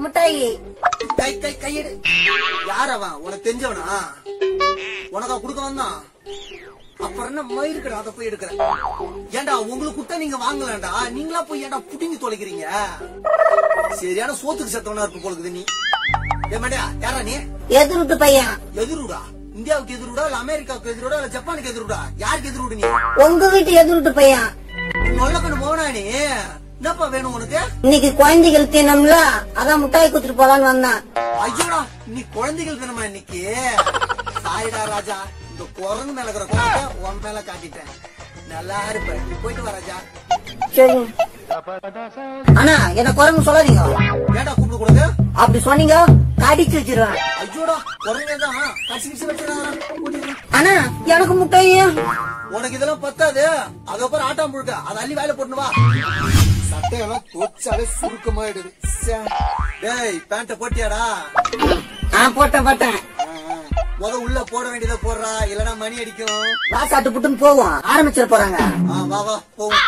முட்டாயி. கை கை கையெடு. யார் அவன்? உனக்கு தெரிஞ்சவனா? உனக்கா குடுக்க வந்தான்? அப்புறம் என்ன மயிருக்கடா, அதை போய் எடுக்கிறேன். ஏண்டா உங்களுக்கு குட்ட நீங்க வாங்கலாம்டா, நீங்களா போய் ஏன்டா புடிங்கி தொலைக்கிறீங்க? சரியான சோத்துக்கு செத்தவனா இருக்கு போலுக்குது நீ. ஏமாடியா, யாரா நீ? எதிர்விட்டு பையன். எதிர்டா? இந்தியாவுக்கு எதிர்டா, இல்ல அமெரிக்காவுக்கு எதிரோடா, இல்ல ஜப்பானுக்கு எதிர்டா? யாருக்கு எதிர்விடு நீ? உங்க வீட்டு எதிர்விட்டு பையன். நொல்லக்கண்ணு போனா நீ. என்னப்பா வேணும் உனக்கு? இன்னைக்கு குழந்தைகள் தினம்ல, அதான் முட்டாய் குத்துட்டு போலான்னு வந்தான். ஐயோடா, நீ குழந்தைகள் தினமா இன்னைக்கு? சாரிடா ராஜா, இந்த குரங்கு மேல இருக்கிற குழந்தை உன் மேல காட்டிட்டேன். நல்லா இருப்ப, போயிட்டு வா ராஜா. சரி அண்ணா, என்ன குரங்கு சொல்லாதீங்க. ஏடா கூப்பிட கூடாது? அப்படி சொன்னீங்க கடிச்சு வச்சிருவேன். ஐயோடா, குரங்குதான் கடிச்சு கிடிச்சு வச்சிருக்கான். அண்ணா, எனக்கு முட்டாய். உனக்கு இதெல்லாம் பத்தாது. அதுக்கப்புறம் ஆட்டாம் புழுக்க அதை அள்ளி வேலை போட்டுவா. சட்டையெல்லாம் தோச்சாலே சுருக்கமாயிடுது. டேய், பேண்ட போட்டியாடா? போட்டேன். உள்ள போட வேண்டியதை போடுறா, இல்லன்னா மணி அடிக்கும். வாசாட்டு புட்டுன்னு போவோம், ஆரம்பிச்சிட போறாங்க. வா வா போவோம்.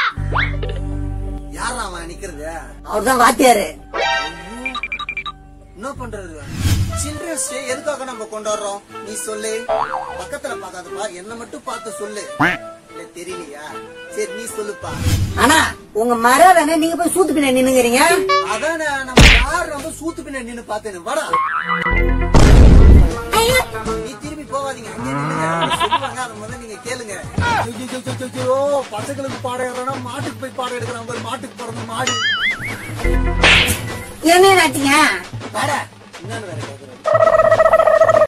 யாரா அவன் நிக்கிறது? அவர்தான் வாத்தியாரு. என்ன பண்றது? சில்ட்ரன்ஸ் டே எதுக்காக நம்ம கொண்டாடுறோம்? நீ சொல்லு. பக்கத்துல பாக்காதப்பா, என்ன மட்டும் பார்த்து சொல்லு. இல்ல தெரியலையா? சரி நீ சொல்லுப்பா. ஆனா உங்க மரம் நீங்க போய் சூத்து பின்ன நின்னுங்கிறீங்க. அதானே, நம்ம யார் நம்ம சூத்து பின்ன நின்னு பார்த்தேன்னு. வாடா, நீ திரும்பி போவாதீங்க, அங்கே நில்லுங்க. சொல்லுவாங்க, அதை முதல்ல நீங்க கேளுங்க. பசங்களுக்கு பாடம் எடுறா, மாட்டுக்கு போய் பாடம் எடுக்கிறாங்க. மாட்டுக்கு பிறந்த மாடு என்ன நாட்டிங்க? வேற என்னன்னு வேற கேக்குறேன்.